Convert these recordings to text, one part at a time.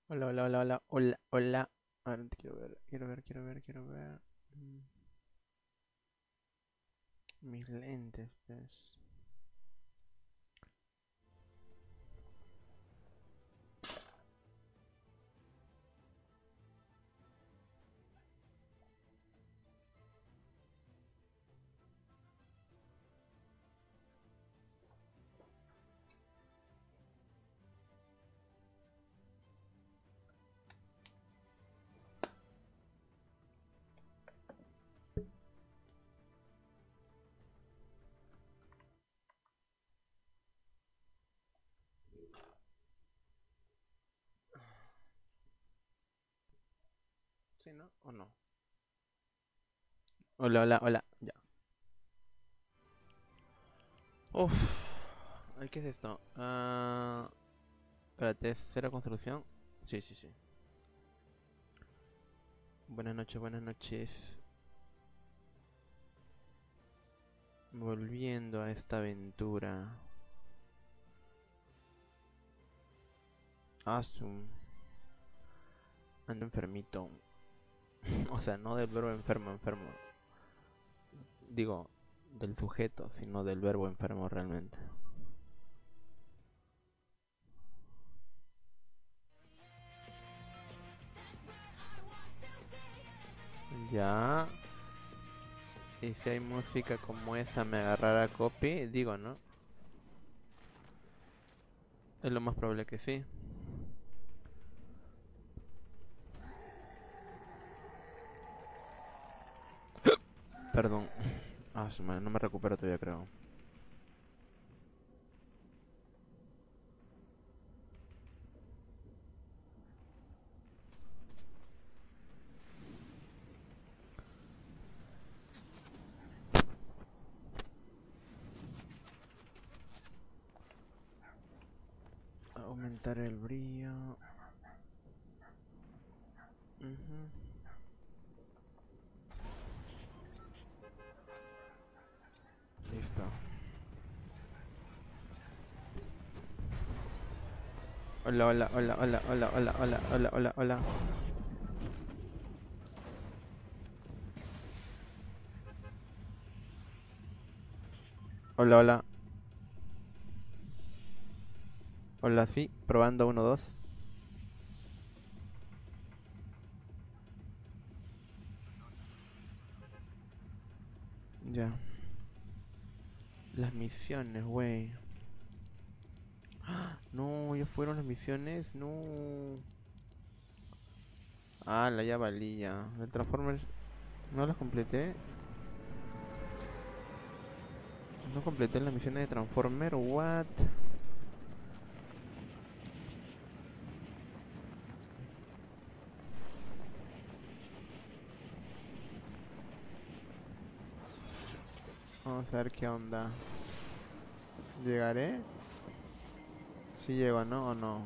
Hola, hola, hola, hola, hola, hola. A ver, quiero ver, quiero ver, quiero ver, quiero ver. Mm, Mis lentes, pues. ¿Sí, no? ¿O no? Hola, hola, hola. Ya. Uf. Ay, ¿qué es esto? Espérate, ¿es cero construcción? Sí, sí, sí. Buenas noches, buenas noches. Volviendo a esta aventura. Asum. Ando enfermito. O sea, no del verbo enfermo, enfermo. Digo, del sujeto, sino del verbo enfermo realmente. Ya. Y si hay música como esa me agarrara copy, digo, ¿no? Es lo más probable que sí. Perdón. Ah, no me recupero todavía, creo. Aumentar el brillo. Ujú. Listo. Hola, hola, hola, hola, hola, hola, hola, hola, hola, hola. Hola, hola. Hola, sí. Probando uno, dos. Ya. Las misiones, güey. No, ya fueron las misiones. No. Ah, la ya valía. El Transformers. No las completé. No completé las misiones de Transformer. What? Vamos a ver qué onda. ¿Llegaré? Si llego, ¿no? ¿O no?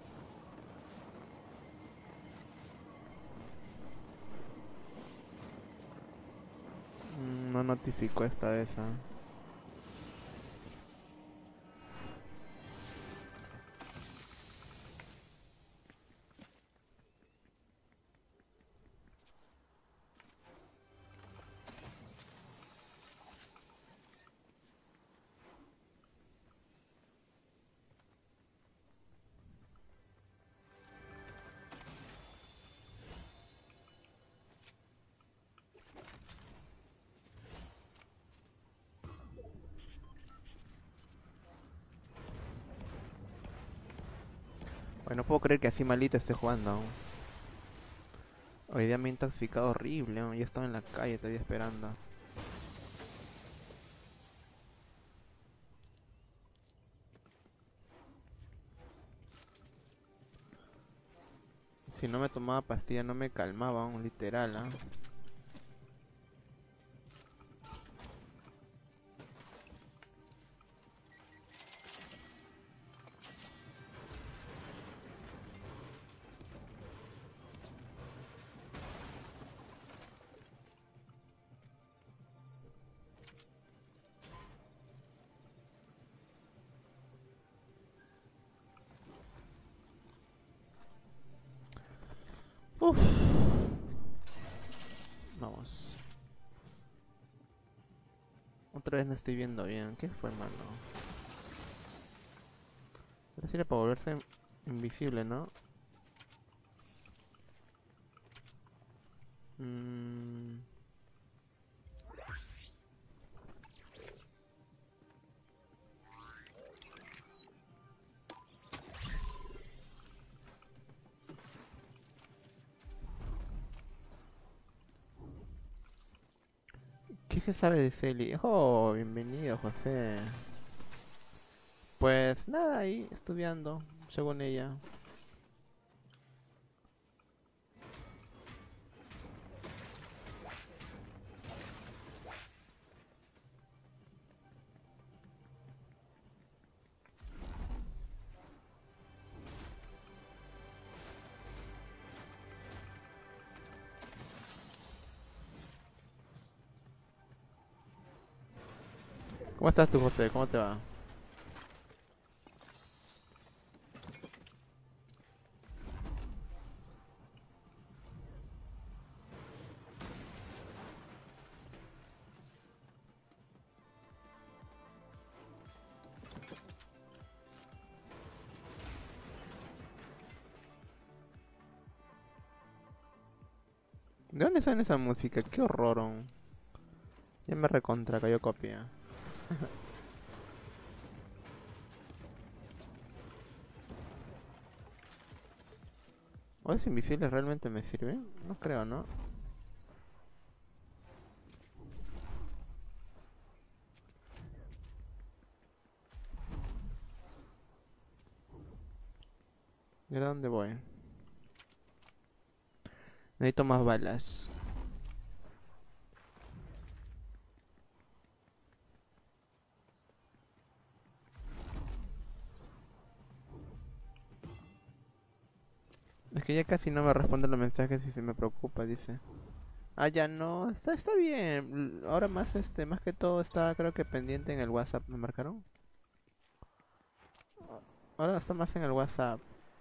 No notificó esta de esa. Bueno, no puedo creer que así malito esté jugando aún. Hoy día me he intoxicado horrible, ¿no? Ya estaba en la calle todavía esperando. Si no me tomaba pastilla no me calmaba, un literal, ¿ah? Uf. Vamos. Otra vez no estoy viendo bien. ¿Qué fue, mano? Ahora sí era para volverse invisible, ¿no? Mm. ¿Qué se sabe de Celi? Oh, bienvenido, José. Pues nada, ahí estudiando, según ella. ¿Cómo estás tú, José? ¿Cómo te va? ¿De dónde sale esa música? ¡Qué horror! Ya me recontra cayó copia. ¿O es invisible realmente me sirve? No creo, ¿no? ¿Y ahora dónde voy? Necesito más balas. Es que ya casi no me responden los mensajes y se me preocupa, dice. Ah, ya no, está bien. Ahora más más que todo está creo que pendiente en el WhatsApp, ¿me marcaron? Ahora está más en el WhatsApp.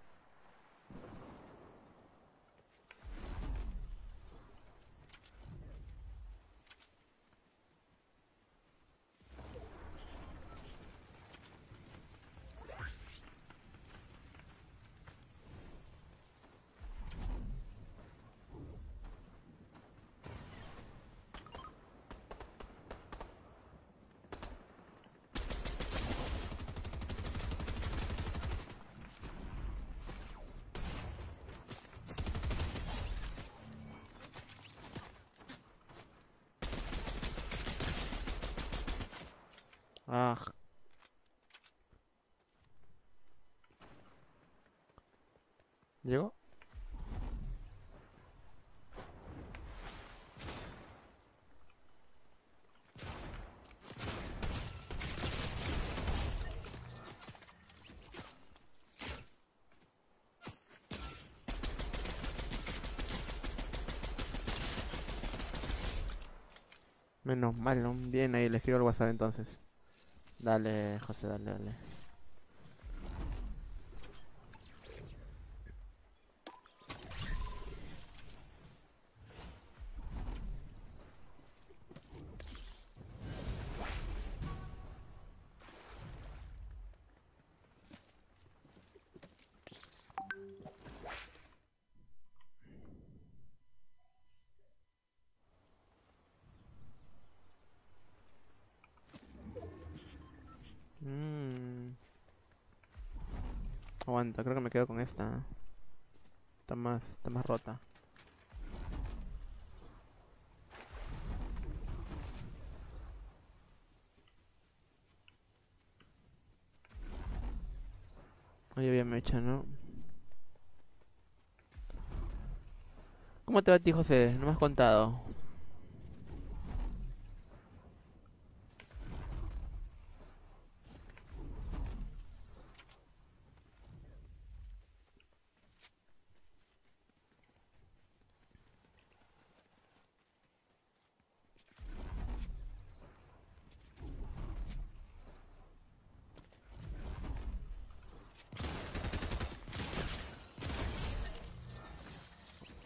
Ah, ¿llegó? Menos mal, ¿no? Bien, ahí le escribo al WhatsApp entonces. Dale, José, dale, dale. Mmm. Aguanta, creo que me quedo con esta. Está más rota. Oye, bien mecha, ¿no? ¿Cómo te va a ti, José? No me has contado.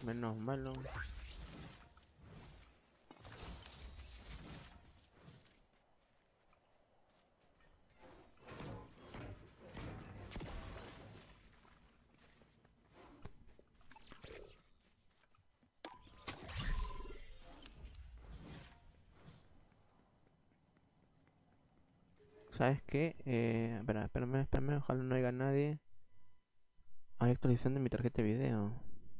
Menos malo. ¿Sabes qué? Espérame, ojalá no haya nadie. Hay actualización de mi tarjeta de video.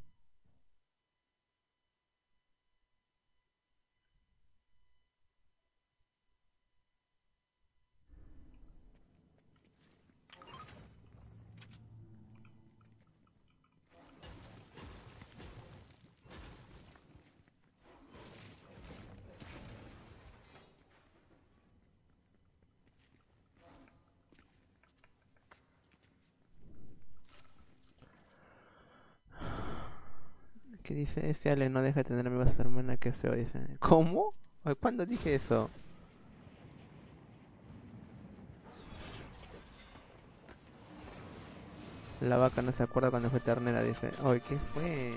¿Qué dice? Ese Ale no deja de tener amigos a su hermana, qué feo, dice. ¿Cómo? Ay, ¿cuándo dije eso? La vaca no se acuerda cuando fue ternera, dice. Ay, ¿qué fue?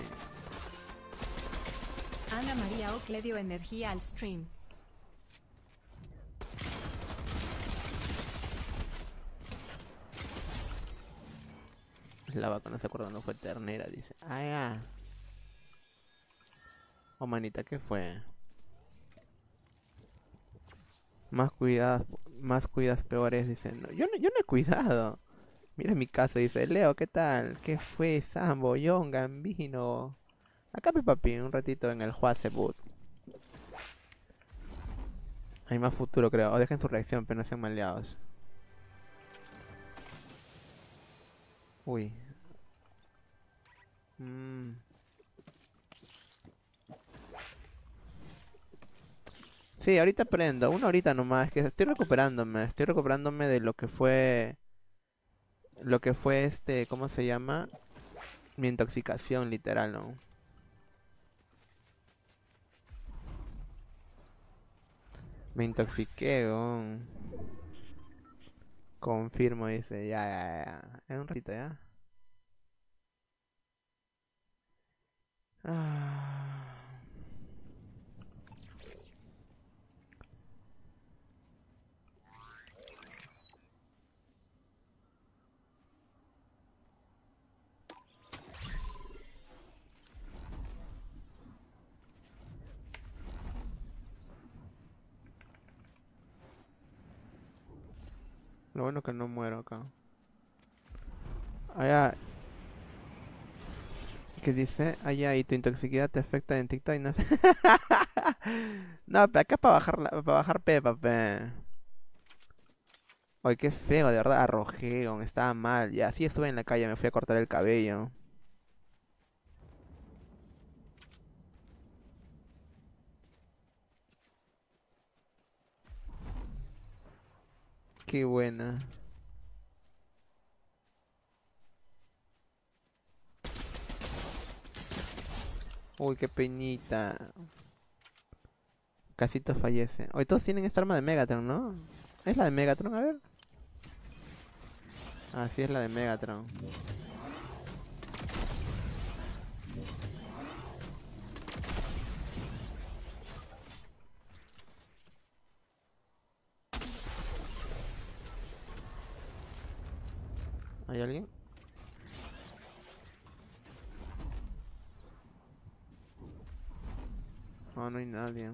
Ana María Ock le dio energía al stream. La vaca no se acuerda cuando fue ternera, dice. Ah, ya. Oh, manita, ¿qué fue? Más cuidas peores, dice. No, yo no he cuidado. Mira mi caso, dice. Leo, ¿qué tal? ¿Qué fue? Sambo, John, Gambino. Acá, pe papi, un ratito en el Huasebut. Hay más futuro, creo. O dejen su reacción, pero no sean maleados. Uy. Mm. Sí, ahorita aprendo. Una horita nomás. Es que estoy recuperándome. Estoy recuperándome de lo que fue. Lo que fue ¿cómo se llama? Mi intoxicación, literal, ¿no? Me intoxiqué, weón. Confirmo, dice. Ya. En un ratito, ya. Ah. Lo bueno que no muero acá. Allá, ¿qué dice? Allá, y tu intoxicidad te afecta en TikTok y no. No, pero acá para bajar pepa, pe. Ay, qué feo, de verdad, arrojé, estaba mal. Y así estuve en la calle, me fui a cortar el cabello. Qué buena. Uy, qué peñita. Casito fallece. Hoy todos tienen esta arma de Megatron, ¿no? ¿Es la de Megatron? A ver. Ah, sí, es la de Megatron. ¿Hay alguien? No, no hay nadie.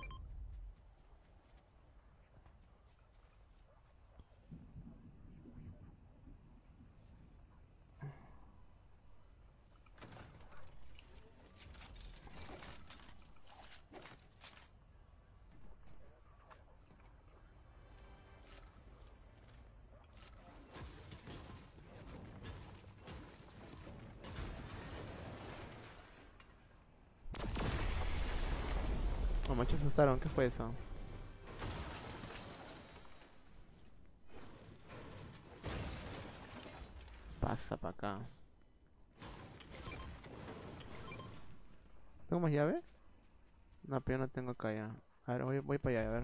Oh, machos se usaron, ¿qué fue eso? Pasa para acá. ¿Tengo más llave? No, pero yo no tengo acá ya. A ver, voy para allá, a ver.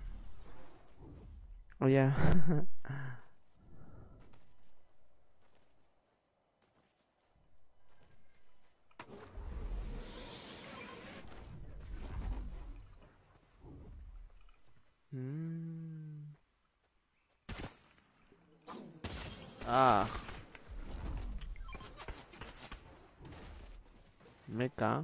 Oh, ya. Ah, meca.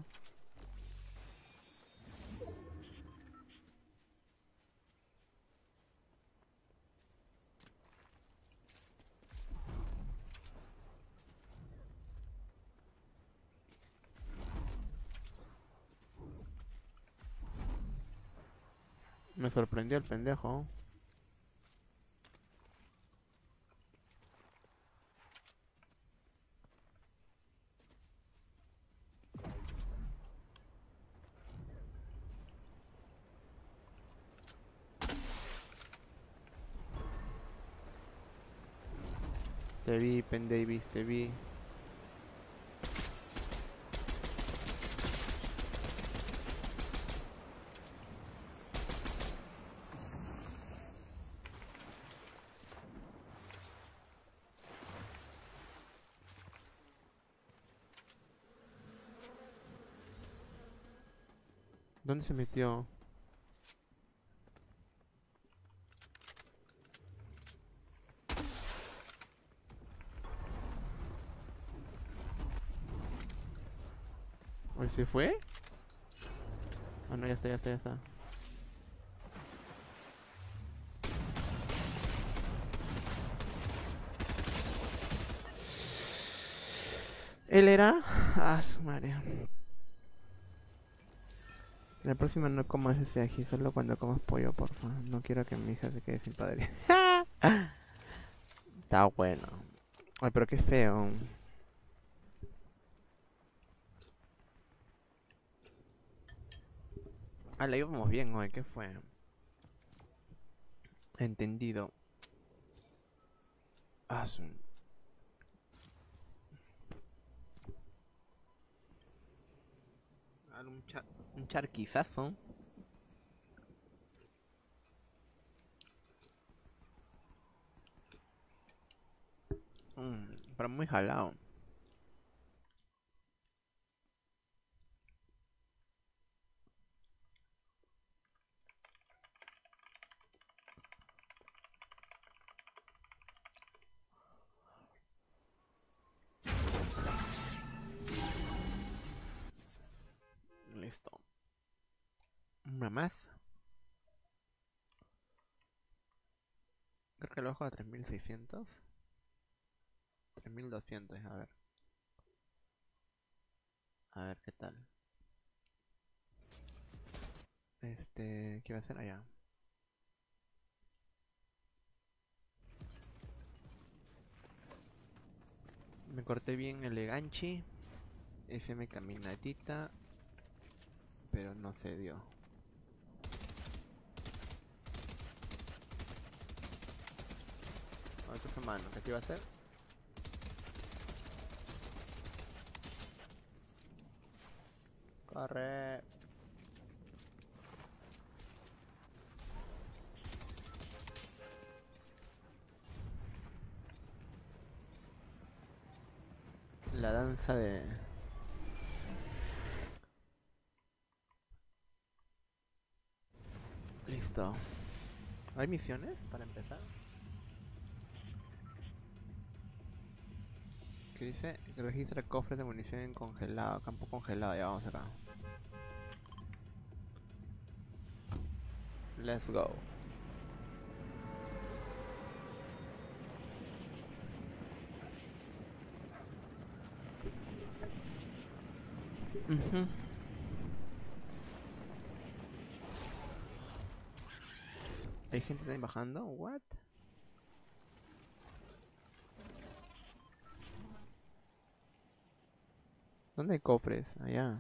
Me sorprendió el pendejo. Te vi, Pen Davis, te vi. ¿Dónde se metió? ¿Hoy se fue? Ah, no, ya está, ya está, ya está. ¿Él era? Ah, su madre. La próxima no comas ese ají, solo cuando comas pollo, porfa. No quiero que mi hija se quede sin padre. Está bueno. Ay, pero qué feo. Ah, la íbamos bien hoy, ¿qué fue? Entendido. Ah, un charquizazo. Pero muy jalado. Listo. Una más. Creo que lo bajo a 3600. 3200, a ver. A ver qué tal. ¿Qué va a hacer allá? Me corté bien el ganchi. Ese me caminatita. Pero no se dio. Otro su mano, ¿qué iba a hacer? Corre. La danza de... Listo. ¿Hay misiones para empezar? ¿Qué dice? Registra cofres de munición en congelado, campo congelado. Ya vamos acá. Let's go. Ujú. ¿Hay gente ahí bajando? What? ¿Dónde hay cofres? Allá.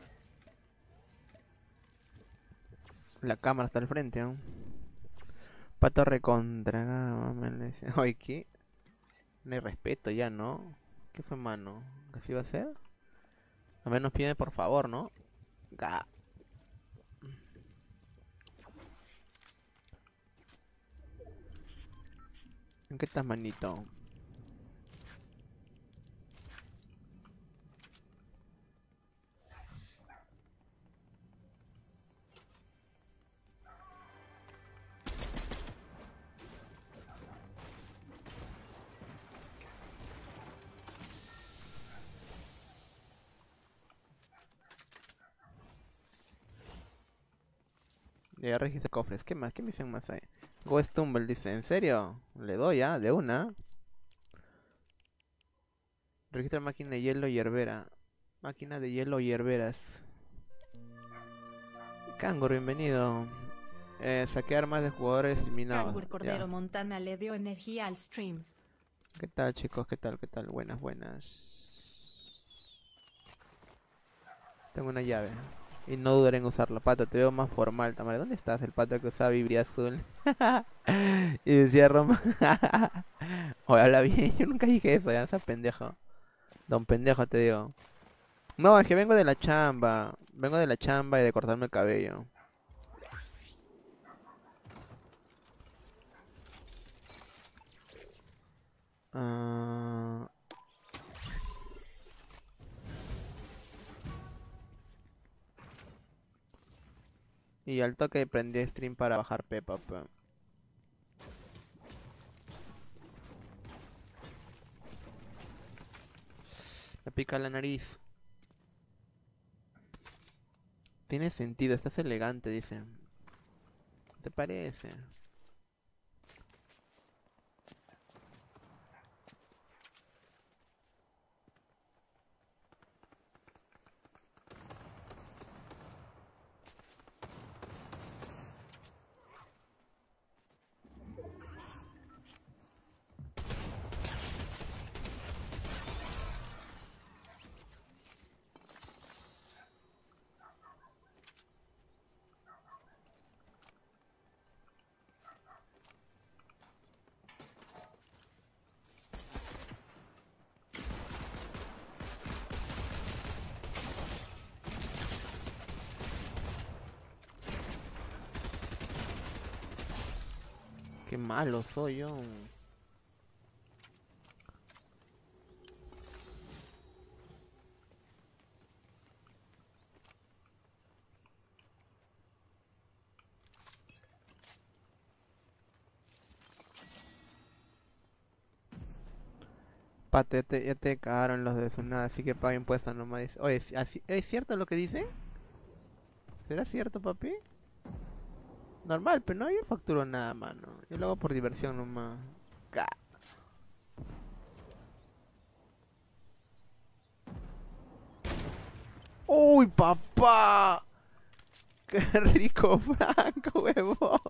La cámara está al frente, ¿no? Pato recontra, oye, ¿qué? No hay respeto ya, ¿no? ¿Qué fue, mano? ¿Así va a ser? A menos pide por favor, ¿no? Ga. ¿En qué estás, manito? Ya registra cofres. ¿Qué más? ¿Qué misión más hay? Ghost Tumble dice, ¿en serio? Le doy, ¿ah? De una. Registra máquina de hielo y herbera. Máquina de hielo y herberas. Kangur, bienvenido. Saquear más de jugadores eliminados. Kangur Cordero Ya. Montana le dio energía al stream. ¿Qué tal, chicos? ¿Qué tal? ¿Qué tal? Buenas, buenas. Tengo una llave. Y no dudaré en usarla. Pato, te veo más formal, Tamara. ¿Dónde estás? El pato que usaba Vibria azul. Y decía Roma. Oye, habla bien. Yo nunca dije eso, ya, esa pendejo. Don pendejo, te digo. No, es que vengo de la chamba. Vengo de la chamba y de cortarme el cabello. Ah, y al toque prendí stream para bajar Pepa, pe. Me pica la nariz. Tiene sentido, estás elegante, dice. ¿Te parece? Qué malo soy yo. Pato, ya te cagaron los de su nada, así que paga impuestos nomás. Oye, ¿es cierto lo que dicen? ¿Será cierto, papi? Normal, pero no, yo facturo nada, mano. Yo lo hago por diversión nomás. Ca- ¡Uy, papá! ¡Qué rico franco, huevón!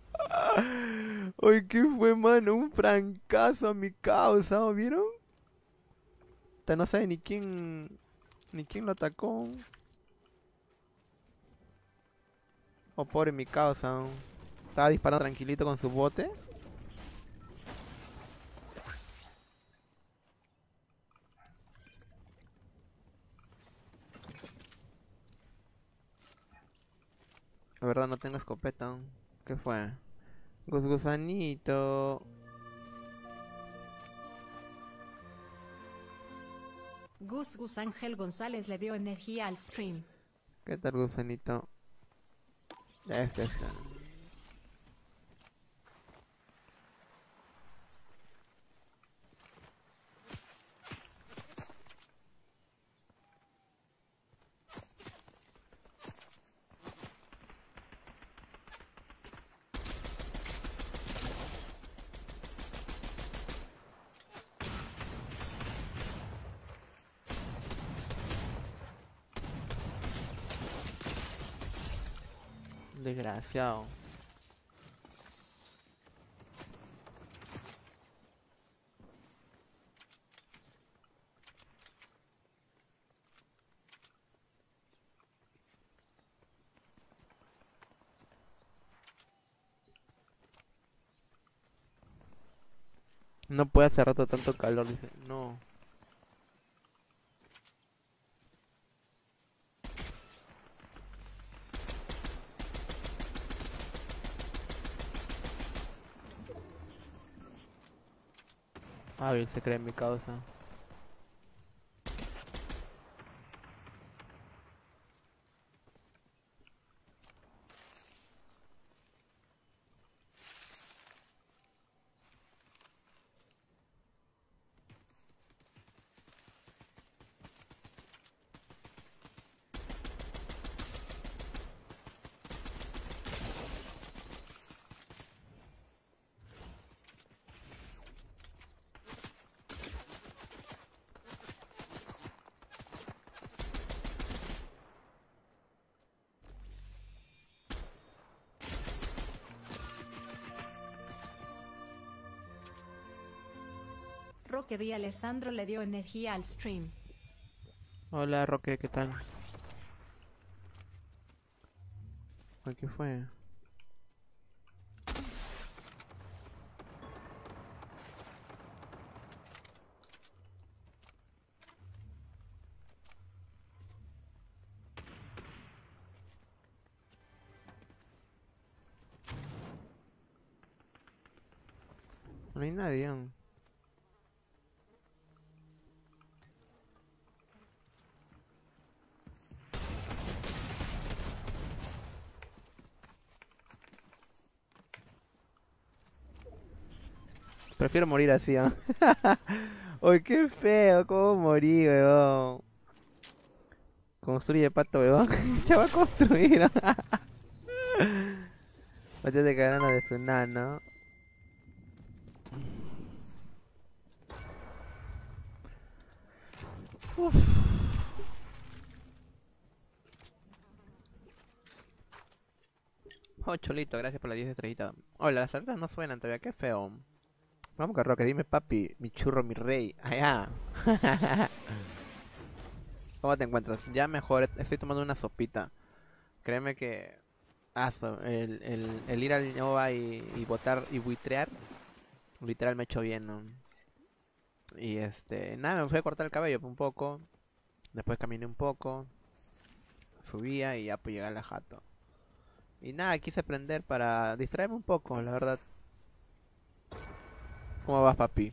Uy, ¿qué fue, mano? Un francazo a mi causa, ¿no? ¿Vieron? Hasta no sabe ni quién lo atacó. Oh, pobre mi causa, ¿no? Estaba disparando tranquilito con su bote. La verdad no tengo escopeta, ¿no? ¿Qué fue? Gusanito. Gus Ángel González le dio energía al stream. ¿Qué tal, gusanito? Este. Desgraciado. No puede hacer rato tanto calor, dice. No. Hábil se cree en mi causa. Roque Di Alessandro le dio energía al stream. Hola Roque, ¿qué tal? Ay, ¿qué fue? No hay nadie aún. Prefiero morir así, ¿ah? Uy, qué feo, cómo morí, weón. Construye pato, weón. Ya va a construir. Vaya de ganas de su nano. Oh, Cholito, gracias por las 10 estrellitas. Hola, las alertas no suenan todavía, qué feo. Vamos con Roque, dime papi, mi churro, mi rey. Allá. ¿Cómo te encuentras? Ya mejor, estoy tomando una sopita. Créeme que... el ir al Nova y botar y buitrear, literal me ha hecho bien, ¿no? Y nada, me fui a cortar el cabello un poco. Después caminé un poco. Subía y ya pues llegué a la jato. Y nada, quise aprender para distraerme un poco, la verdad. ¿Cómo vas, papi?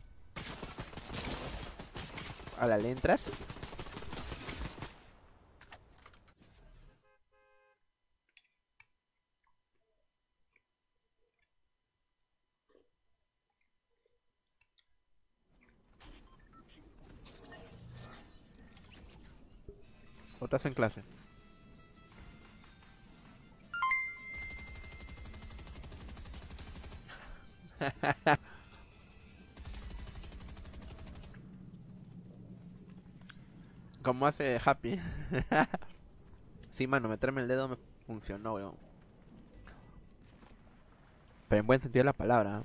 ¿A la le entras? ¿O estás en clase? Como hace Happy. Sí, mano, meterme el dedo me funcionó, weón. Pero en buen sentido de la palabra.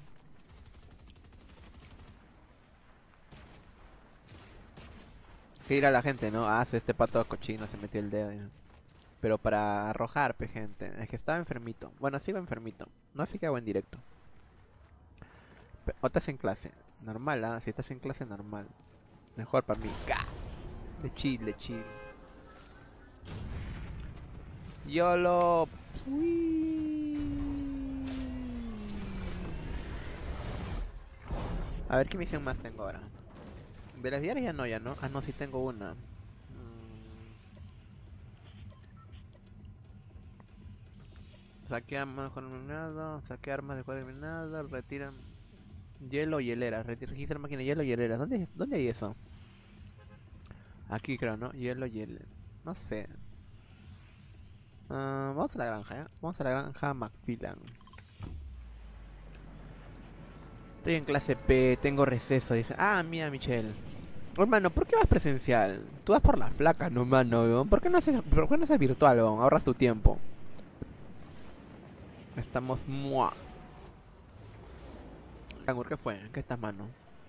Que dirá la gente, ¿no? Ah, este pato cochino se metió el dedo. Ya. Pero para arrojar, gente. Es que estaba enfermito. Bueno, sigo enfermito. No sé qué hago en directo. O estás en clase. Normal, ¿ah? Si estás en clase, normal. Mejor para mí. ¡Gah! De chill, de chill. YOLO. A ver qué misión más tengo ahora. De las diarias ya no, ya no. Ah, no, sí tengo una. Saque armas con eliminado. Saque armas de cuadro eliminado. Retiran. Hielo y hieleras. Registra máquina de hielo y hieleras. ¿Dónde hay eso? Aquí creo, ¿no? Hielo y hielo. No sé. Vamos a la granja, ¿ya? Vamos a la granja Macfillan. Estoy en clase P, tengo receso. Dice, ah, mira, Michelle. Hermano, ¿por qué vas presencial? Tú vas por la flaca, no, mano, weón. ¿Por qué no haces virtual, weón? Ahorras tu tiempo. Estamos mua. Cangur, ¿qué fue? ¿Qué estás, mano?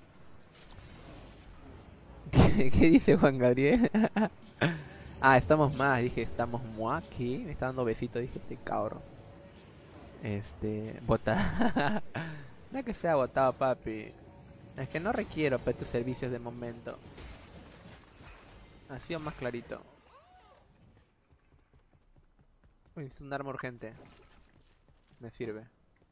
¿Qué dice Juan Gabriel? Ah, estamos más, dije, estamos mua. ¿Qué? Me está dando besitos, dije, este cabro. Bota. No es que sea botado, papi. Es que no requiero pe, tus servicios de momento. Ha sido más clarito. Uy, es un arma urgente. Me sirve.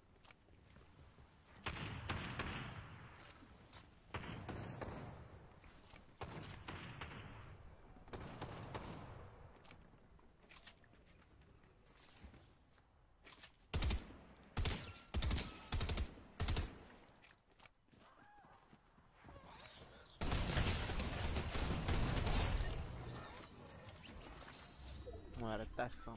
Muertazo.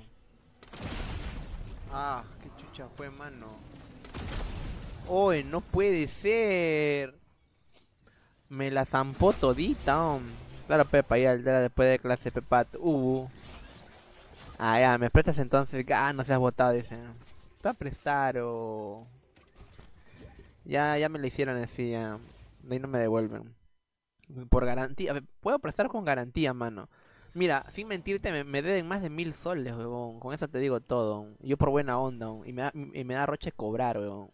Ah, qué chucha fue, mano. ¡Uy, no puede ser! Me la zampó todita, Claro, Pepa, ya después de clase, Pepa. Ah, ya, me prestas entonces. Ah, no seas botado, dice. Te voy a prestar o... Ya me lo hicieron así, ya. De ahí no me devuelven. Por garantía. A ver, puedo prestar con garantía, mano. Mira, sin mentirte, me deben más de 1000 soles, weón. Con eso te digo todo. Yo por buena onda, y me da roche cobrar, weón.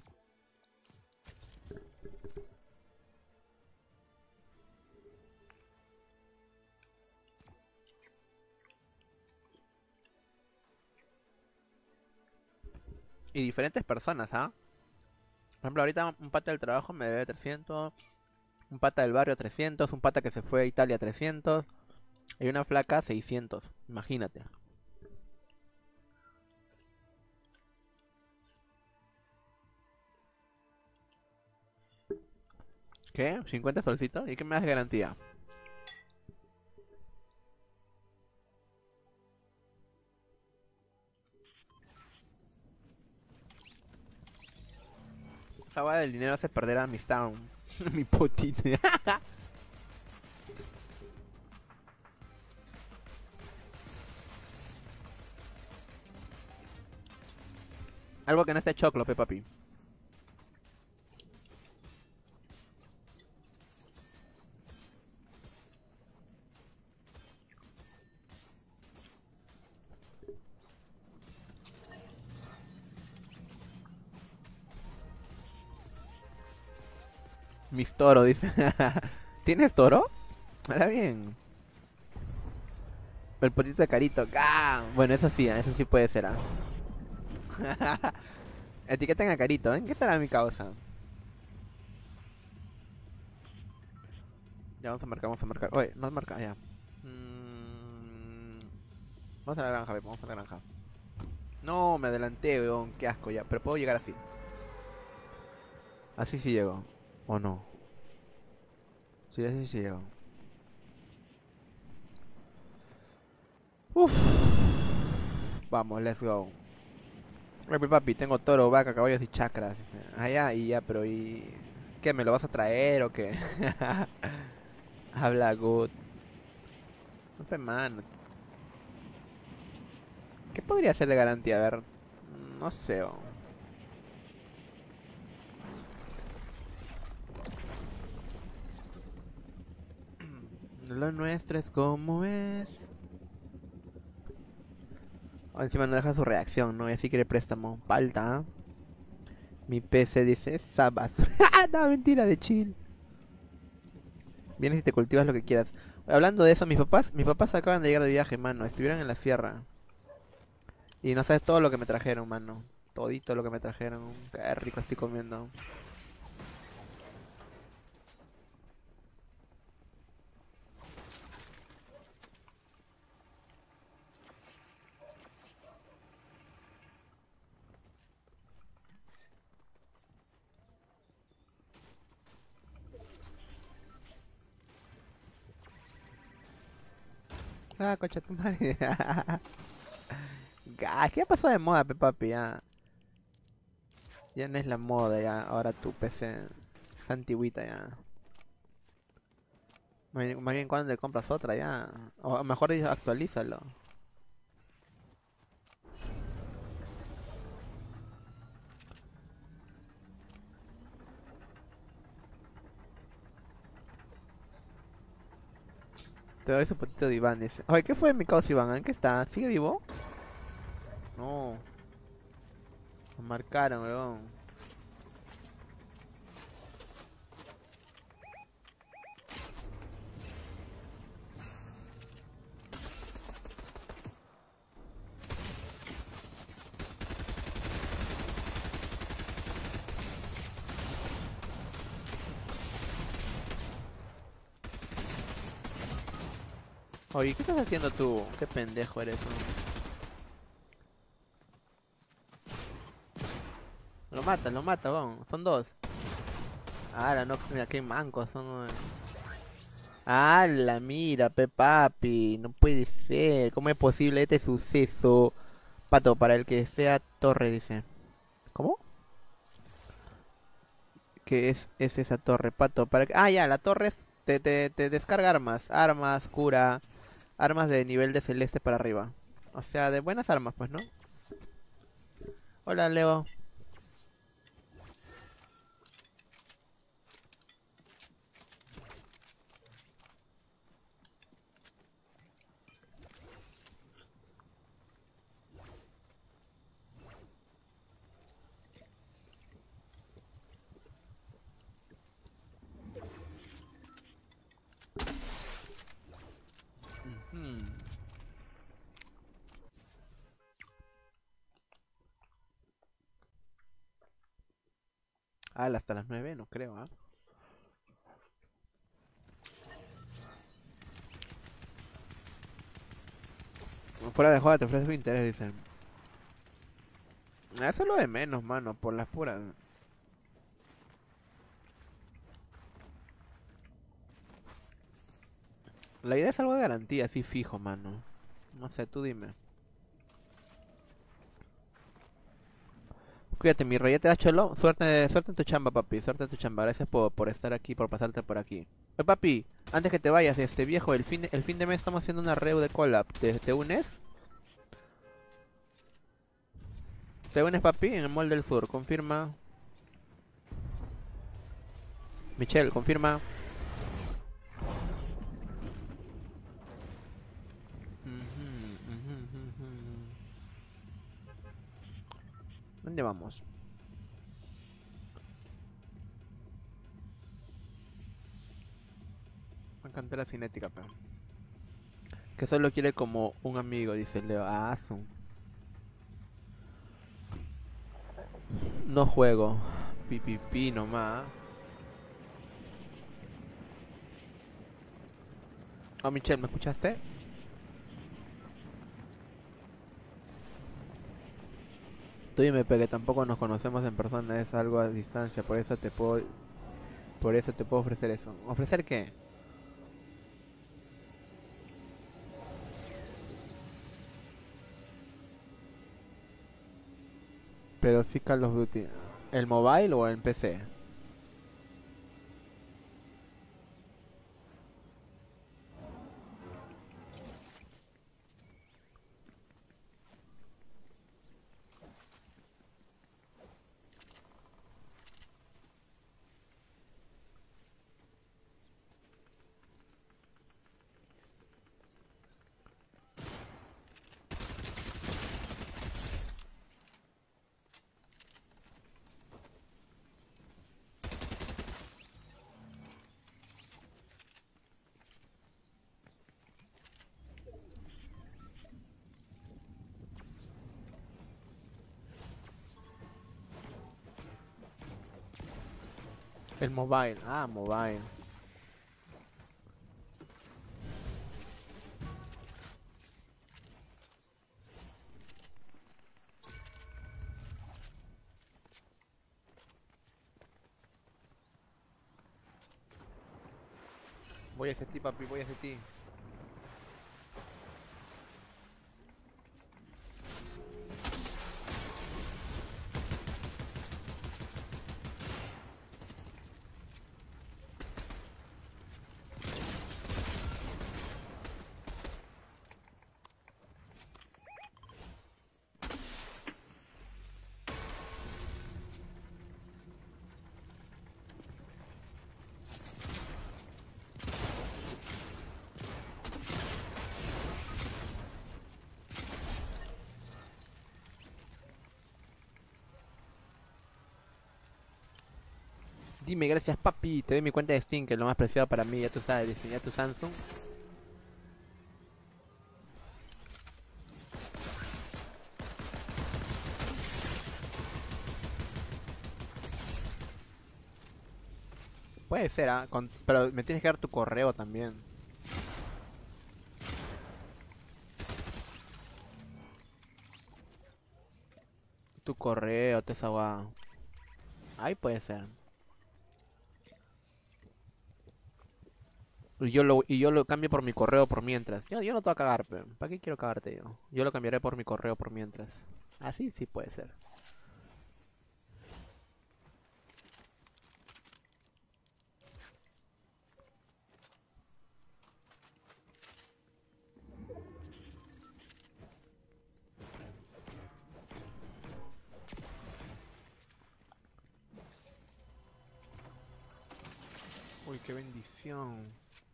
Y diferentes personas, ¿ah? Por ejemplo, ahorita un pata del trabajo me debe 300. Un pata del barrio 300. Un pata que se fue a Italia 300. Y una flaca 600. Imagínate. ¿Qué? ¿50 solcitos? ¿Y qué me das de garantía? Esa hueá del dinero hace perder amistad. Mi potito. Algo que no esté choclo, papi. Mis toro, dice. ¿Tienes toro? Ahora bien. El potito de carito. ¡Ah! Bueno, eso sí puede ser. Etiqueten a carito, ¿eh? ¿Qué estará mi causa? Ya vamos a marcar, vamos a marcar. Oye, no has marcado, ya. Vamos a la granja, vamos a la granja. No, me adelanté, weón. Qué asco ya. Pero puedo llegar así. Así sí llego. ¿O no? Sí, así sí llego. Uf. Vamos, let's go. Papi, tengo toro, vaca, caballos y chakras. Ah, ya, y ya, pero ¿y qué? ¿Me lo vas a traer o qué? Habla good. No sé, man. ¿Qué podría ser de garantía? A ver, no sé. Lo nuestro es como es. Oh, encima no deja su reacción, ¿no? Y así quiere préstamo. Falta. ¿Ah? Mi PC dice Sabas. No, mentira, de chill. Vienes y te cultivas lo que quieras. Hablando de eso, mis papás acaban de llegar de viaje, mano. Estuvieron en la sierra. Y no sabes todo lo que me trajeron, mano. Todito lo que me trajeron. Qué rico estoy comiendo. Ah, cocha tu madre. ¿Qué ha pasado de moda, papi? Ya. Ya no es la moda, ya. Ahora tu PC es antigüita, ya. Más bien cuando le compras otra, ya. O mejor dicho, actualízalo. Te doy su potito de Iván, dice. Oye, ¿qué fue de mi causa Iván? ¿En qué está? ¿Sigue vivo? No. Lo marcaron, weón. Oye, ¿qué estás haciendo tú? Qué pendejo eres tú. Lo mata, vamos. Son dos. Ah, no, mira qué mancos son. ¡Hala, mira, papi! No puede ser. ¿Cómo es posible este suceso? Pato, para el que sea torre, dice. ¿Cómo? ¿Qué es esa torre, pato? Para que... Ah, ya, la torre es... te descarga armas. Armas, cura. Armas de nivel de celeste para arriba. O sea, de buenas armas, pues, ¿no? Hola, Leo. Hmm. Ah, hasta las 9, no creo, ¿ah? Fuera de joda te ofrece su interés, dicen. Eso es lo de menos, mano, por las puras. La idea es algo de garantía, así fijo, mano. No sé, tú dime. Cuídate, mi rey, ya te va cholo. Suerte en tu chamba, papi. Suerte en tu chamba. Gracias por estar aquí, por pasarte por aquí. Papi, antes que te vayas, viejo, el fin de mes estamos haciendo una reu de collab. ¿Te unes? ¿Te unes, papi? En el Mall del Sur. Confirma. Michelle, confirma. Ujú, ujú, ujú. ¿Dónde vamos? Una cantera cinética, pero. Que solo quiere como un amigo, dice Leo. Ah, no juego. Pipipi nomás. Oh, Michelle, ¿me escuchaste? Tú dime, que tampoco nos conocemos en persona, es algo a distancia, por eso te puedo ofrecer eso. ¿Ofrecer qué? Pero sí Call of Duty. ¿El mobile o en PC? El mobile. Ah, mobile. Voy a ese ti, papi, voy a ese ti. Dime, gracias, papi. Te doy mi cuenta de Steam, que es lo más preciado para mí. Ya tú sabes, diseñar tu Samsung. Puede ser, ¿ah? Pero me tienes que dar tu correo también. Tu correo, te esa guada. Ahí puede ser. Y yo lo cambio por mi correo por mientras. Yo no te voy a cagar, pero ¿para qué quiero cagarte yo? Yo lo cambiaré por mi correo por mientras. Así sí puede ser. Uy, qué bendición.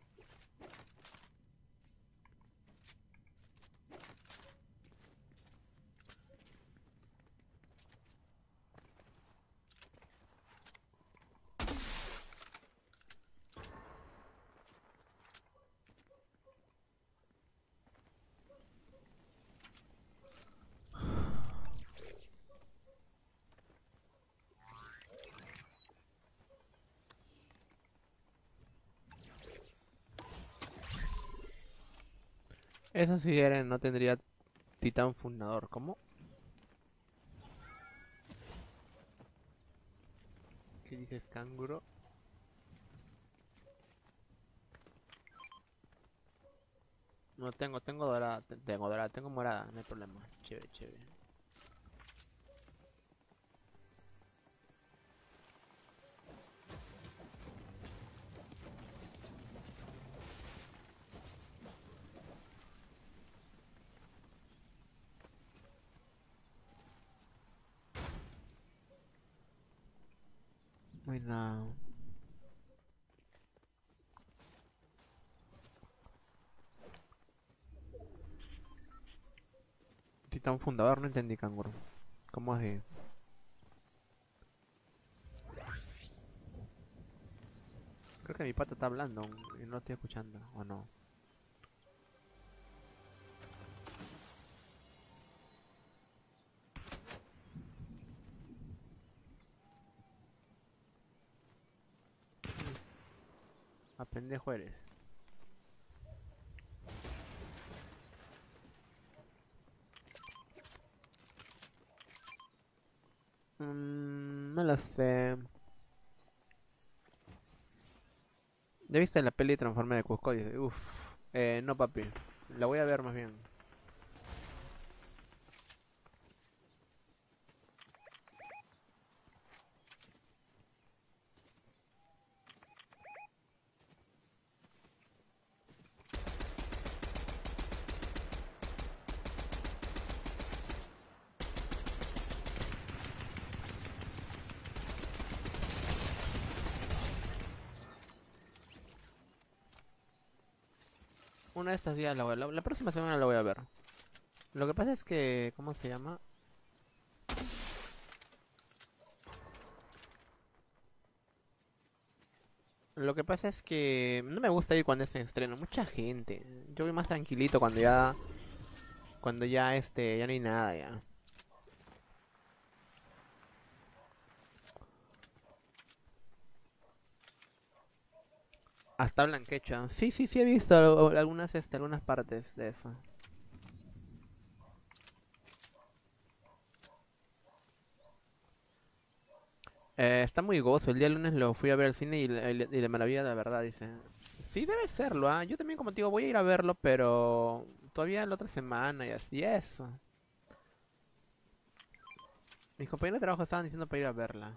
Eso si Eren no tendría titán fundador. ¿Cómo? ¿Qué dices, canguro? No tengo dorada, tengo dorada, tengo morada, no hay problema. Chévere, chévere. No hay nada. Titán fundador, no entendí, canguro. ¿Cómo así? Creo que mi pata está hablando y no lo estoy escuchando, ¿o no? A pendejo eres. No lo sé. ¿Ya viste la peli Transforme de Cusco? Dice, uff. No, papi. La voy a ver más bien. Uno de estos días la próxima semana la voy a ver. Lo que pasa es que, ¿cómo se llama? Lo que pasa es que no me gusta ir cuando es en estreno, mucha gente. Yo voy más tranquilito cuando ya ya no hay nada ya. Hasta hablan quechua. Sí, sí, sí he visto algunas partes de eso. Está muy gozo. El día lunes lo fui a ver al cine y la maravilla de la verdad, dice. Sí, debe serlo, ¿ah? Yo también, como te digo, voy a ir a verlo, pero todavía la otra semana y así eso. Mis compañeros de trabajo estaban diciendo para ir a verla.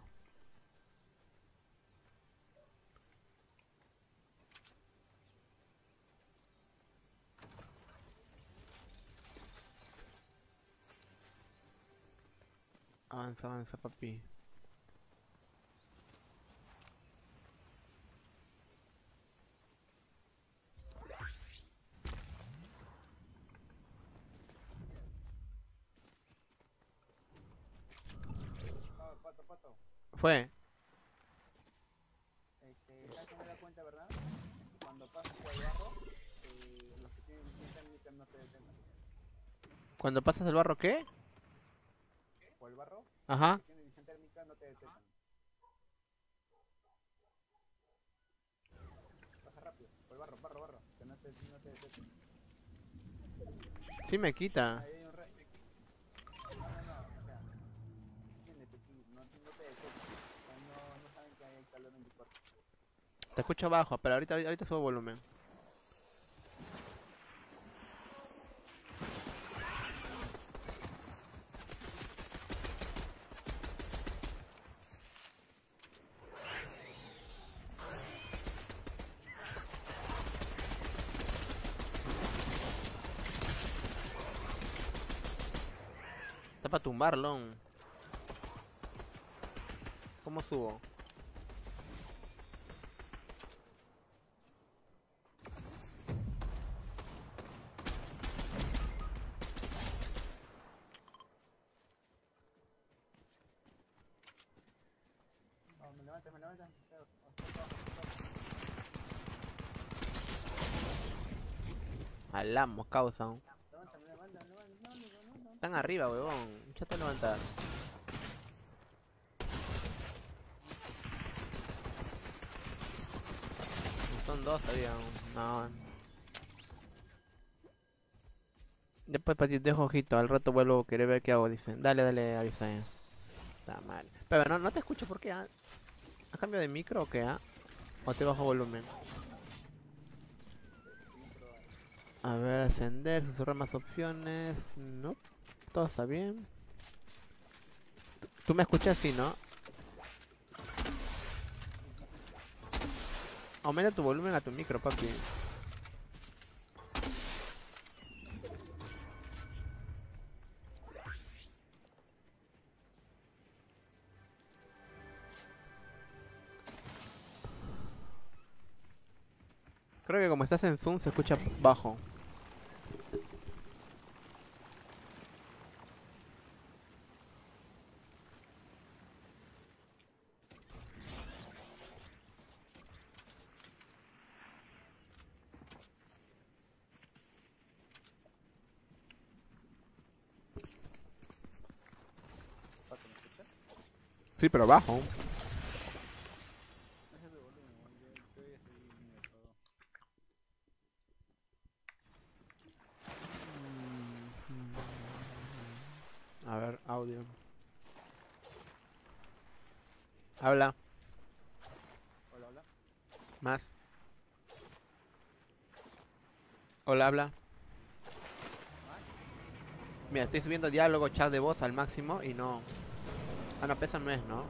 Avanza, avanza, papi. Pato, Fue. ¿sabes que me da cuenta, verdad? Cuando pasas por el barro, los que tienen visión térmica no te detengan. Cuando pasas el barro, ¿qué? Por el barro, los Ajá. que tienen visión térmica no te detengan. Pasa rápido, por el barro, que no te detengan. Sí me quita. Ahí hay un rey. No, o sea, Te escucho bajo, pero ahorita subo volumen. Está para tumbarlo. ¿Cómo subo? No, me levantan, me levantan. Alamos, causa. Levántame, levántame, levántame. Están arriba, huevón. Chato levantar. Son dos todavía. No. Después para ti te dejo ojito. Al rato vuelvo a querer ver qué hago, dice. Dale, dale, avisa. Está mal. Pero no te escucho, ¿por qué? ¿Ah? ¿Has cambiado de micro o qué? ¿Ah? ¿O te bajo volumen? A ver, ascender, susurrar más opciones. No, todo está bien. ¿Tú me escuchas? Sí, ¿no? Aumenta tu volumen a tu micro, papi. Creo que como estás en Zoom se escucha bajo. Pato, ¿me escuchas? Sí, pero bajo. Ese es de volumen, yo ya estoy medio todo. A ver, audio. Habla. Hola, hola. Más. Hola, habla. Mira, estoy subiendo diálogo, chat de voz al máximo y no... Ah, no, pesa no es, ¿no?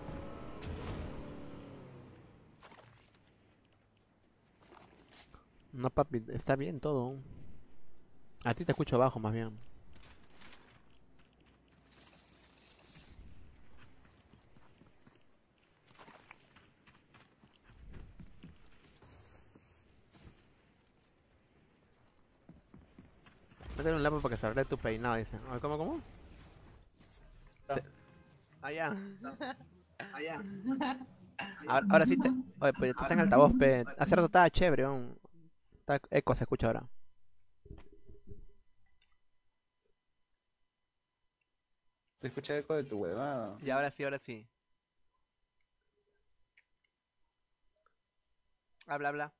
No, papi, está bien todo. A ti te escucho bajo, más bien. Métele un lápiz para que se arregle tu peinado, dicen. A ver, ¿cómo? Allá. Allá. Ahora sí te... Oye, pues estás en altavoz, pe. Hace rato estaba chévere, está eco, se escucha ahora. Te escuché eco de tu huevada. Y ahora sí, ahora sí. Habla, habla.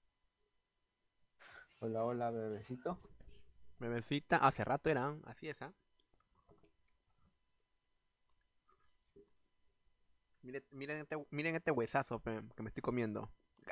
Hola, hola, bebecito. Bebecita. Hace rato era, así es, ¿ah? Miren este huesazo, pe, que me estoy comiendo.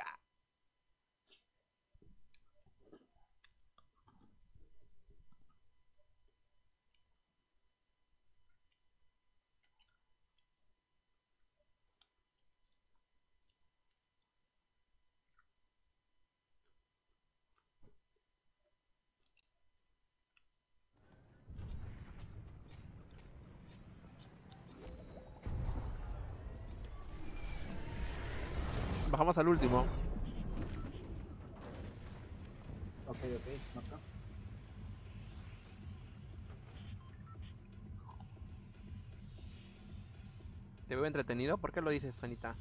Bajamos al último. Ok, acá. Te veo entretenido. ¿Por qué lo dices, Sanita?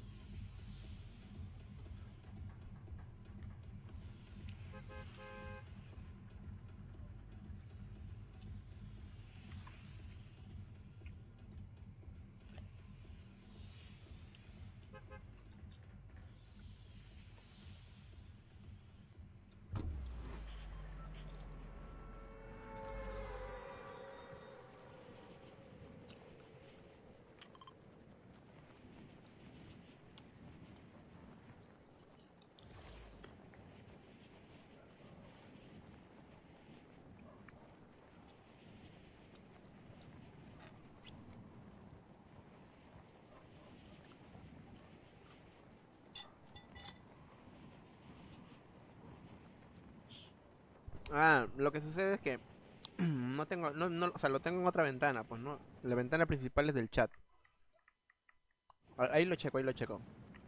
Ah, lo que sucede es que no tengo, o sea, lo tengo en otra ventana, pues no. La ventana principal es del chat. Ahí lo checo, ahí lo checo.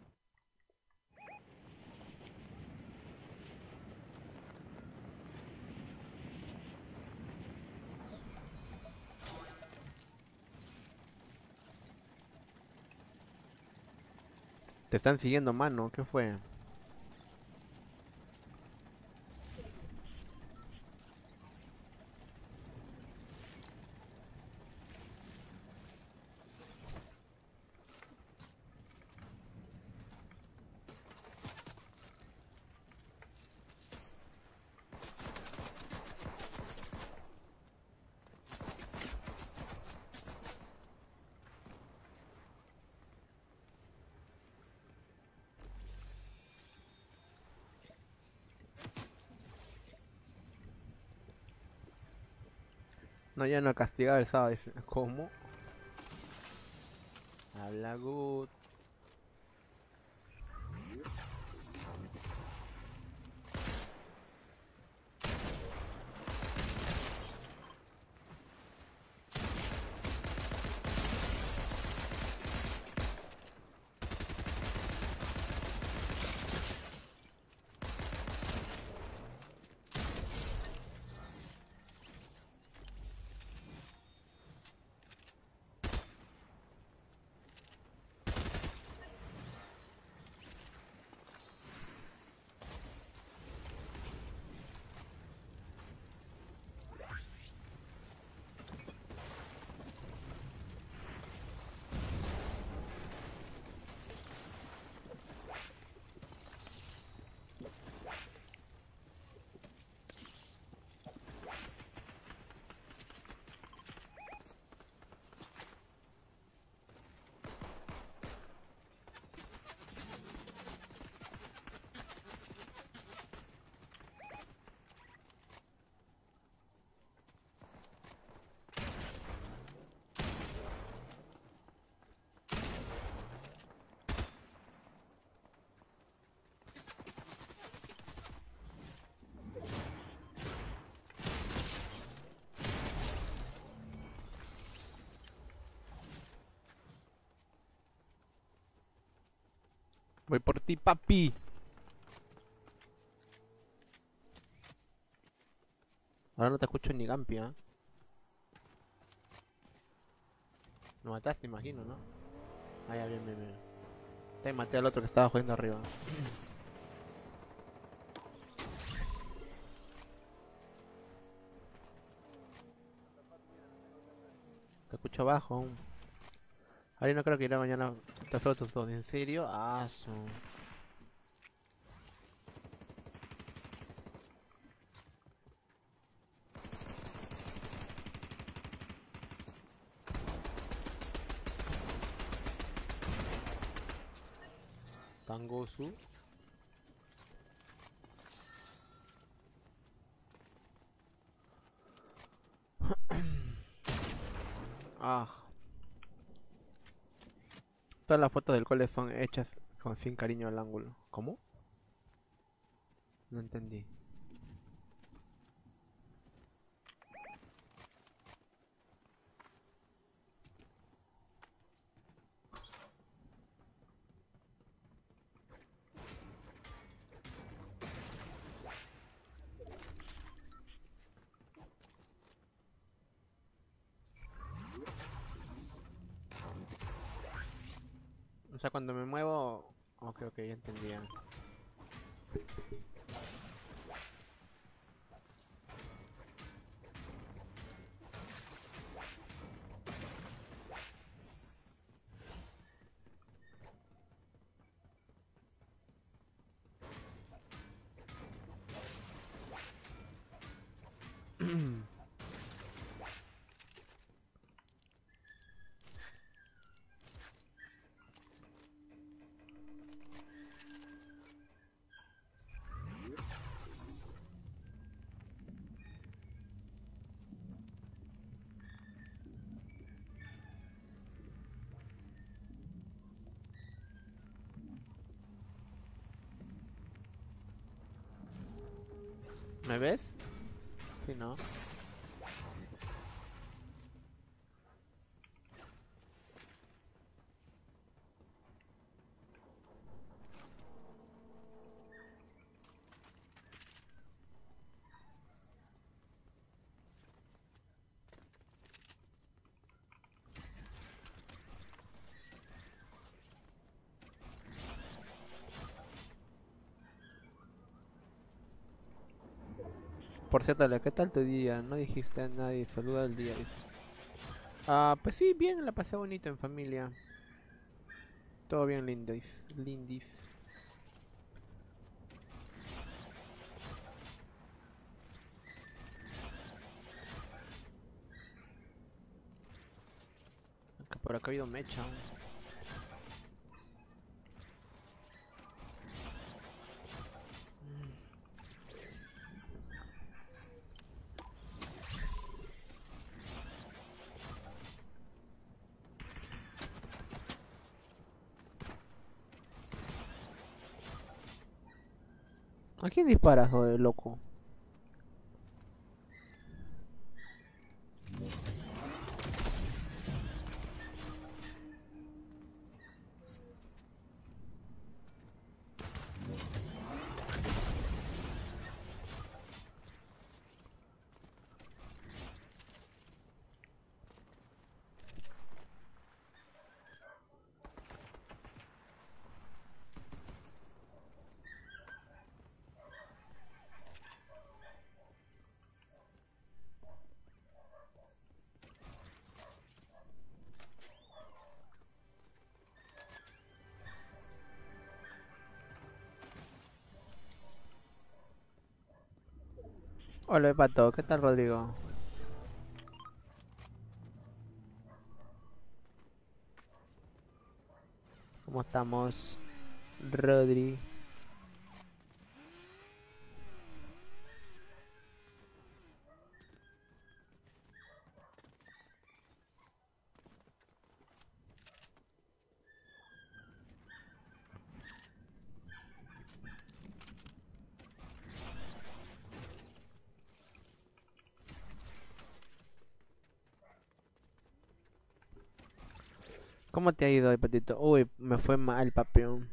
Te están siguiendo, mano, ¿qué fue? No, ya no castigado el sábado. Dice, ¿cómo? Habla good. Voy por ti, papi. Ahora no te escucho ni Gampi, ¿ah? Lo mataste, imagino, ¿no? Ah, ya, bien, bien, bien. Te maté al otro que estaba jugando arriba. Te escucho abajo aún. Ahora no creo que irá mañana. Te feo tus dos. ¿En serio? Ah, su. Tangosu. Ah. Todas las fotos del cole son hechas con sin cariño al ángulo. ¿Cómo? No entendí. O sea, cuando me muevo... Ok, ok, ya entendía. ¿Me ves? Sí, ¿no? Por cierto, Ale, ¿qué tal tu día? No dijiste a nadie, saluda al día. Dice. Ah, pues sí, bien, la pasé bonito en familia. Todo bien, lindis. Lindis. Aunque por acá ha habido mecha. ¿A quién disparas, joder, loco? Hola, Pato, ¿qué tal, Rodrigo? ¿Cómo estamos, Rodri? ¿Cómo te ha ido, Patito? Uy, me fue mal, papeón.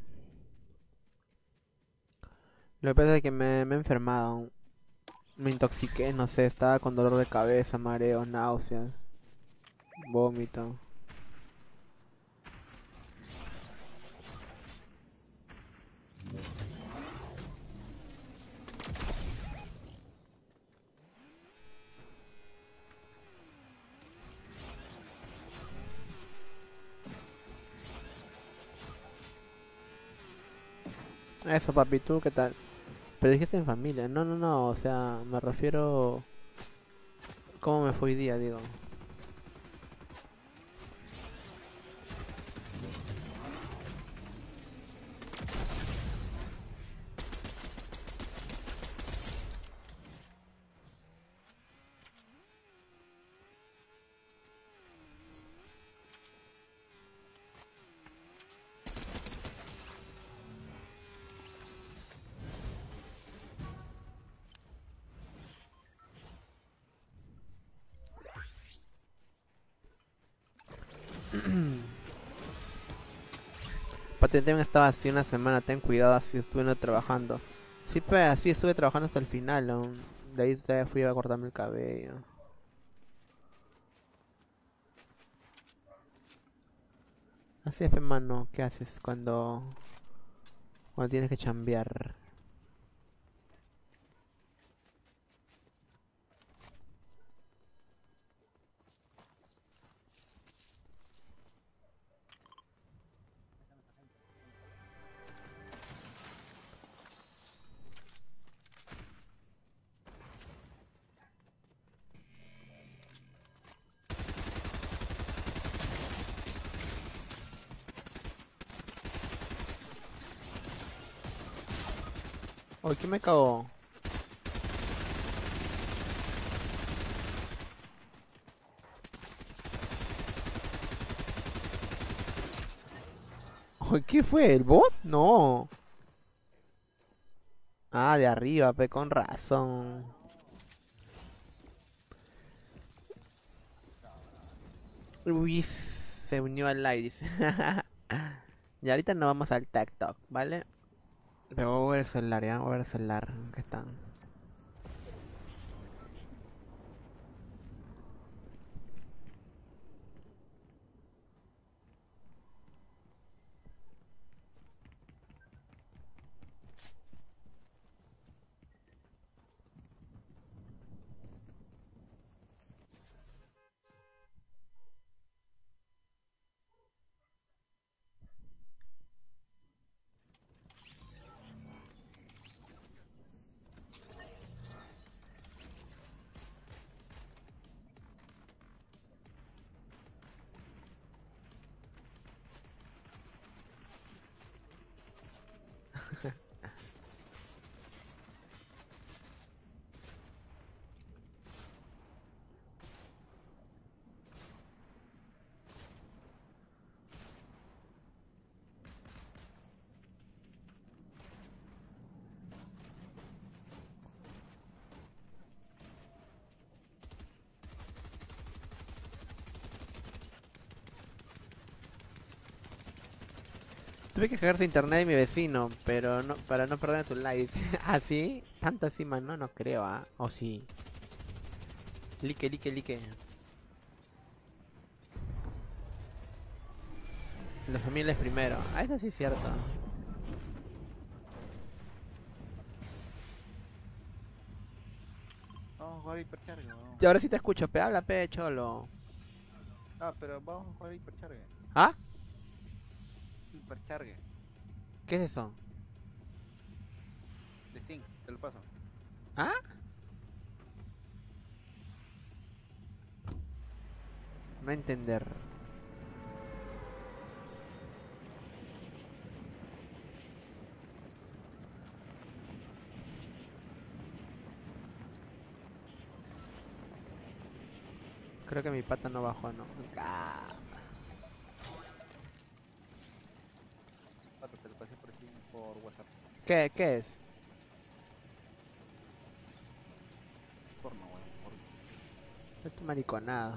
Lo que pasa es que me he enfermado. Me intoxiqué, no sé, estaba con dolor de cabeza, mareo, náuseas, vómito. Eso, papi, ¿tú qué tal? Pero dijiste en familia. No, no, no, o sea, me refiero... ¿Cómo me fue hoy día, digo? Pati, también estaba así una semana, ten cuidado, así estuve no trabajando. Sí, pues así estuve trabajando hasta el final, aún. De ahí todavía fui a cortarme el cabello. Así es, pe, mano, ¿qué haces cuando tienes que chambear? Uy, ¿quién me cagó? Uy, ¿qué fue? ¿El bot? No. Ah, de arriba, pe, con razón. Uy, se unió al live, dice. Y ahorita nos vamos al TikTok, ¿vale? Pero voy a ver el celular, ya, voy a ver el celular. ¿Qué están? Tuve que cagarse internet de mi vecino, pero no, para no perder tu live. ¿Ah, sí? ¿Tanto así, mano? No creo, ¿ah? ¿O sí? Like, like, like. La familia es primero. Ah, eso sí es cierto. Vamos a jugar hipercharge, weón. Y ahora sí te escucho, pe, habla, pe, cholo. Ah, pero vamos a jugar hipercharge. ¿Ah? Hipercharge. ¿Qué es eso? De Steam, te lo paso. ¿Ah? No entender. Creo que mi pata no bajó, ¿no? Ah. Pato, te lo pasé por Steam por WhatsApp. ¿Qué es? Porno, weón. Porno. Esto mariconado.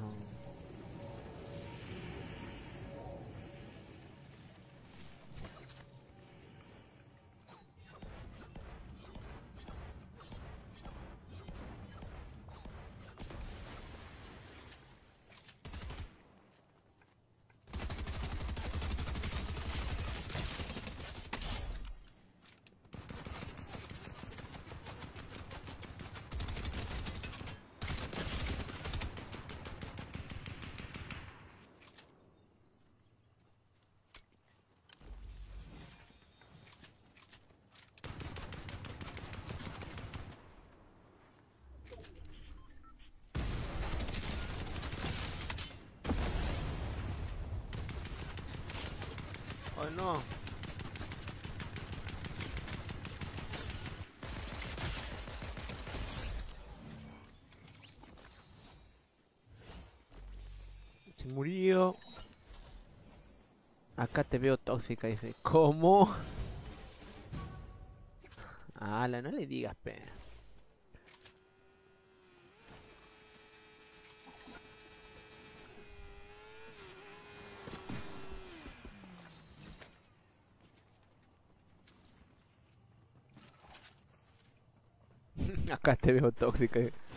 Oh no. Se murió. Acá te veo tóxica, dice. ¿Cómo? Ala, no le digas, pe. Acá te veo tóxica.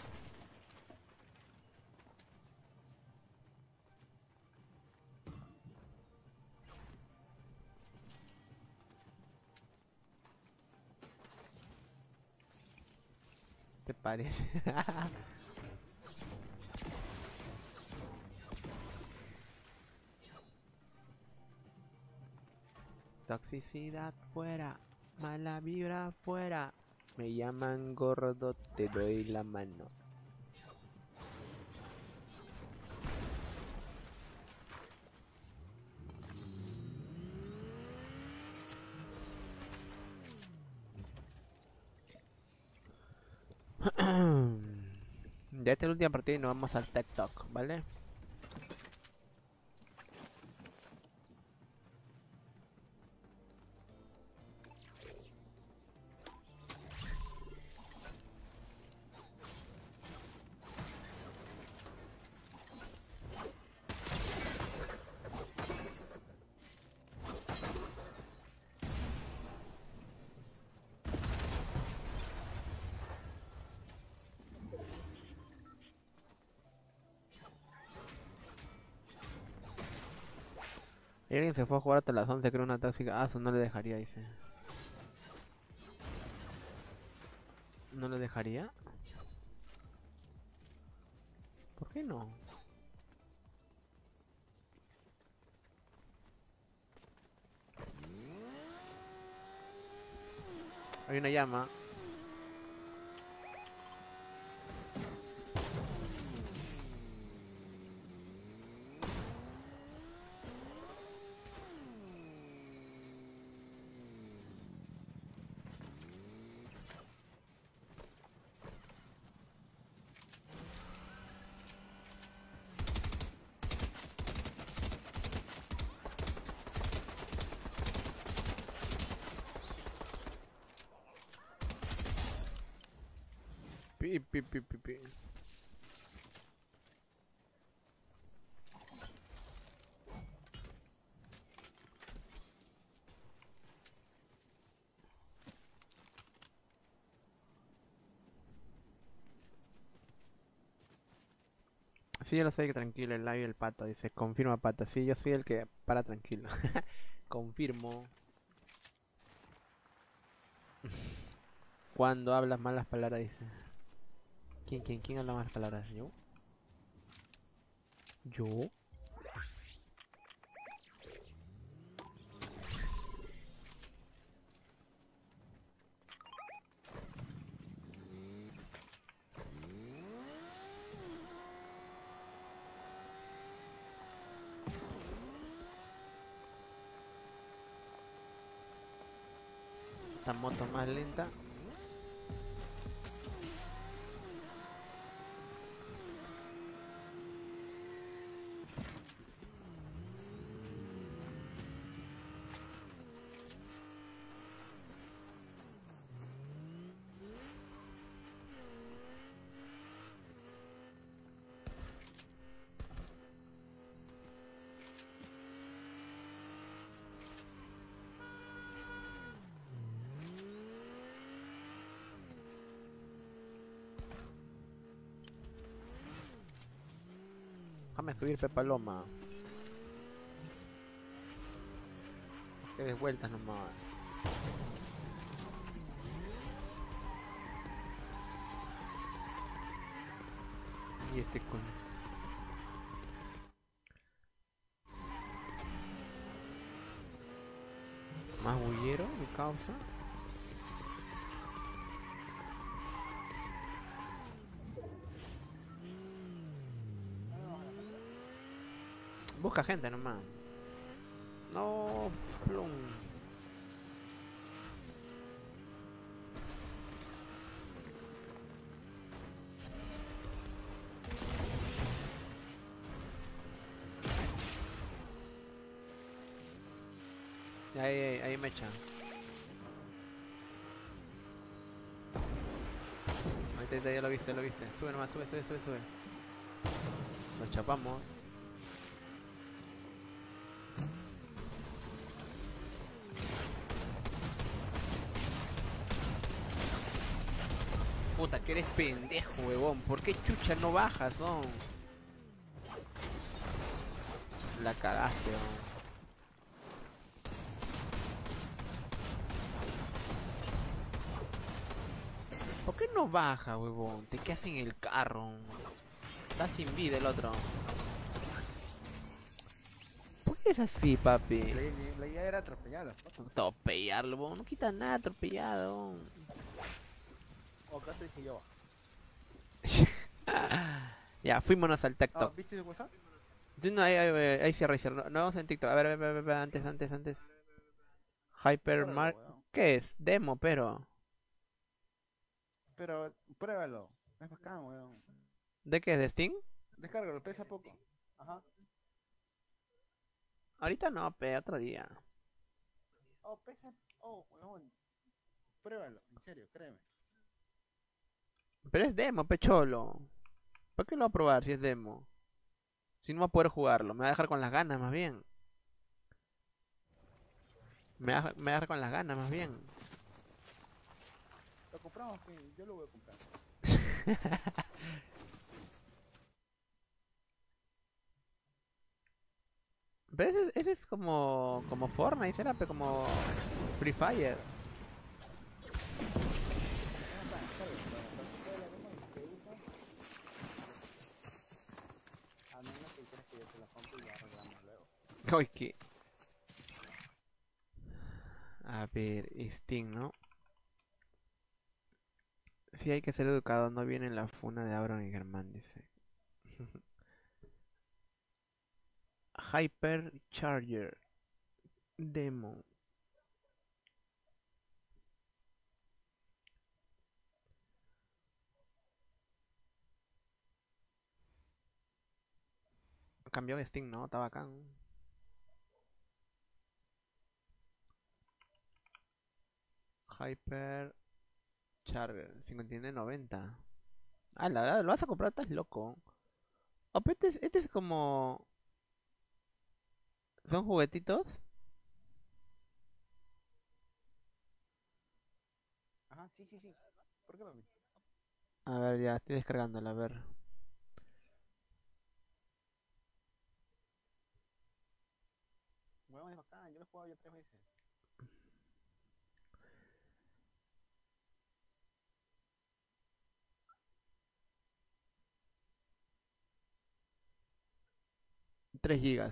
¿Te parece? Toxicidad fuera, mala vibra fuera. Me llaman gordo, te doy la mano. Ya esta es la última partida y nos vamos al TikTok, ¿vale? Alguien se fue a jugar hasta las 11, creo una táctica. Ah, eso no le dejaría, dice. ¿No le dejaría? ¿Por qué no? Hay una llama. Pi, pi, pi, pi, pi. Sí, yo lo sé, que tranquilo, el live y el pata, dice, confirma pata, sí, yo soy el que para tranquilo. Confirmo. Cuando hablas malas palabras, dice. ¿Quién habla malas palabras? ¿Yo? ¿Yo? Esta moto más lenta. Déjame subir, Pe Paloma. Que des vueltas nomás. Y este con... Más bullero, mi causa. Busca gente nomás. No, plum. Ahí me echan. Ahí está, ya lo viste, Sube nomás, sube. Nos chapamos. Puta, que eres pendejo, huevón. ¿Por qué chucha no bajas, no? La cagaste, huevón. ¿Por qué no baja, huevón? Te quedas en el carro. Está sin vida el otro. ¿Por qué es así, papi? La idea era atropellarlo. Atropellarlo, huevón. No quita nada atropellado. O acá te dice yo. Ya, fuímonos al TikTok. ¿Viste el WhatsApp? No, ahí cierra. No vamos en TikTok. A ver, antes. Hypermark. ¿Qué es? Demo, pero. Pero pruébalo. Es bacán, weón. ¿De qué es? ¿De Steam? Descárgalo, pesa poco. Ajá. Ahorita no, otro día. Oh, pesa. Oh, weón. Pruébalo, en serio, créeme. Pero es demo, pecholo. ¿Por qué lo va a probar si es demo? Si no va a poder jugarlo, me va a dejar con las ganas más bien. Me va a dejar con las ganas más bien. Lo compramos, que yo lo voy a comprar. Pero ese es como Fortnite, será, pero como Free Fire. No está, está bien, pero si la demo y te gusta, al menos que quieras que yo te la compre y ya arreglamos luego. Uy, que. A ver, Steam, ¿no? Sí, hay que ser educado, no viene la funa de Auron y Germán, dice. Hypercharger Demo. Cambió de Steam, ¿no? Está bacán. Hypercharger 59.90. Ah, la verdad, lo vas a comprar, estás loco. Oh, pero este es como. ¿Son juguetitos? Ajá, sí, sí, sí. ¿Por qué, mami? A ver, ya estoy descargándola, a ver. Huevón es bacán, yo lo he jugado ya 3 veces. Tres gigas.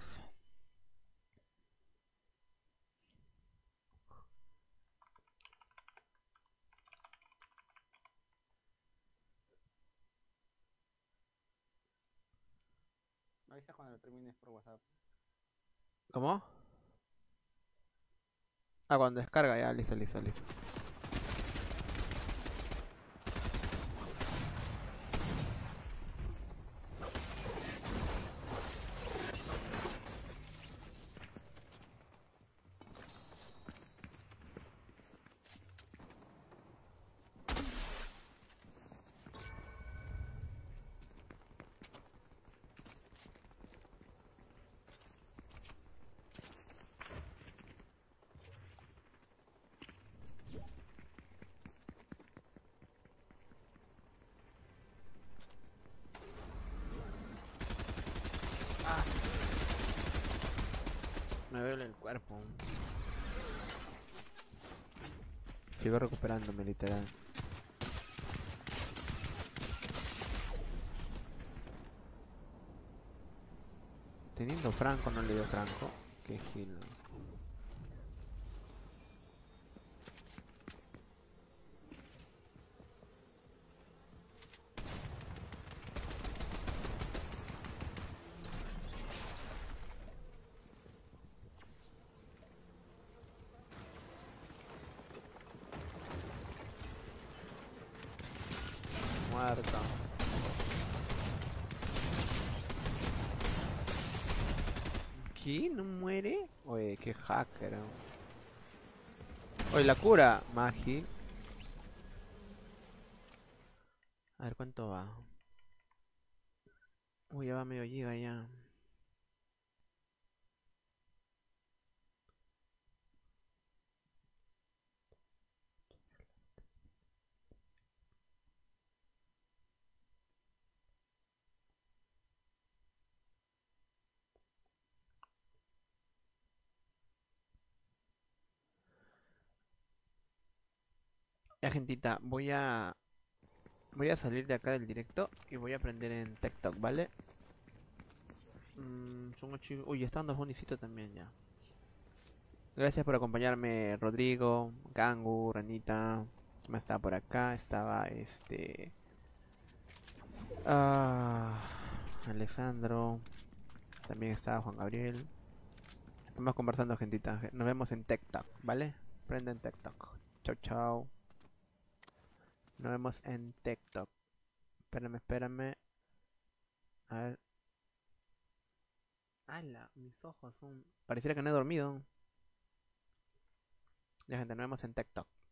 Me avisas cuando lo termines por WhatsApp. ¿Cómo? Ah, cuando descarga, ya, listo, listo, listo. Me duele el cuerpo. Sigo recuperándome, literal. Teniendo Franco, no le dio Franco. Qué gil. Muerto. ¿Qué? ¿No muere? Oye, qué hacker. Oye, la cura. Magi. A ver cuánto va. Uy, ya va medio giga ya. Ya, gentita, voy a salir de acá del directo y voy a aprender en TikTok, ¿vale? Son 8. Uy, está dando Junicito también ya. Gracias por acompañarme, Rodrigo, Gangu, Ranita. ¿Quién más estaba por acá? Estaba Ah, Alessandro. También estaba Juan Gabriel. Estamos conversando, gentita. Nos vemos en TikTok, ¿vale? Prende en TikTok. Chau, chau. Nos vemos en TikTok. Espérame, espérame. A ver. ¡Hala! Mis ojos son. Pareciera que no he dormido. Ya, gente, nos vemos en TikTok.